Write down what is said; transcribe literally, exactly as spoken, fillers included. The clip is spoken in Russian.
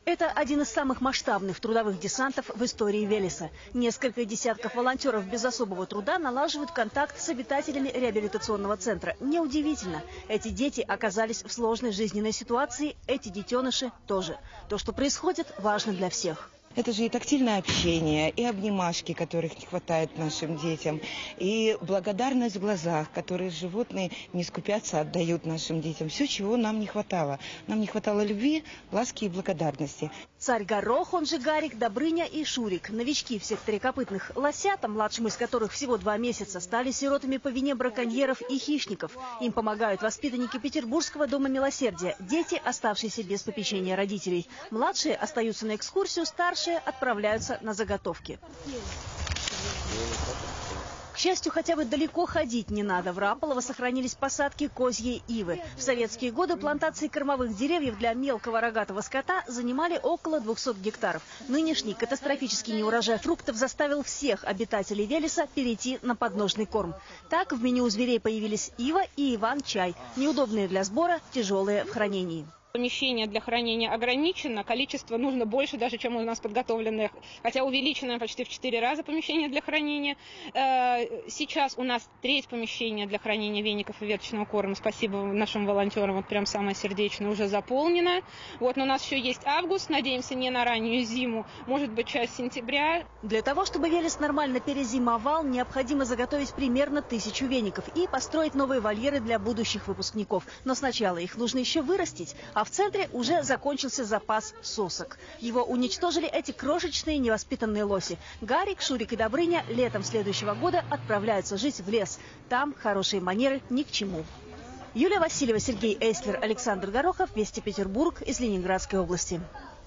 Это один из самых масштабных трудовых десантов в истории Велеса. Несколько десятков волонтеров без особого труда налаживают контакт с обитателями реабилитационного центра. Неудивительно, эти дети оказались в сложной жизненной ситуации, эти детеныши тоже. То, что происходит, важно для всех. Это же и тактильное общение, и обнимашки, которых не хватает нашим детям, и благодарность в глазах, которые животные не скупятся, отдают нашим детям. Все, чего нам не хватало. Нам не хватало любви, ласки и благодарности. Царь Горох, он же Гарик, Добрыня и Шурик. Новички в секторе копытных. Лосята, младшим из которых всего два месяца, стали сиротами по вине браконьеров и хищников. Им помогают воспитанники Петербургского дома милосердия. Дети, оставшиеся без попечения родителей. Младшие остаются на экскурсию, старшие отправляются на заготовки. К счастью, хотя бы далеко ходить не надо. В Рамполово сохранились посадки козьей ивы. В советские годы плантации кормовых деревьев для мелкого рогатого скота занимали около двухсот гектаров. Нынешний катастрофический неурожай фруктов заставил всех обитателей Велеса перейти на подножный корм. Так в меню у зверей появились ива и иван-чай. Неудобные для сбора, тяжелые в хранении. Помещение для хранения ограничено, количество нужно больше даже, чем у нас подготовленных, хотя увеличено почти в четыре раза помещение для хранения. Сейчас у нас треть помещения для хранения веников и веточного корма, спасибо нашим волонтерам, вот прям самое сердечное, уже заполнено. Вот, но у нас еще есть август, надеемся, не на раннюю зиму, может быть, часть сентября. Для того, чтобы Велес нормально перезимовал, необходимо заготовить примерно тысячу веников и построить новые вольеры для будущих выпускников. Но сначала их нужно еще вырастить. А в центре уже закончился запас сосок. Его уничтожили эти крошечные невоспитанные лоси. Гарик, Шурик и Добрыня летом следующего года отправляются жить в лес. Там хорошие манеры ни к чему. Юлия Васильева, Сергей Эслер, Александр Горохов, Вести Петербург из Ленинградской области.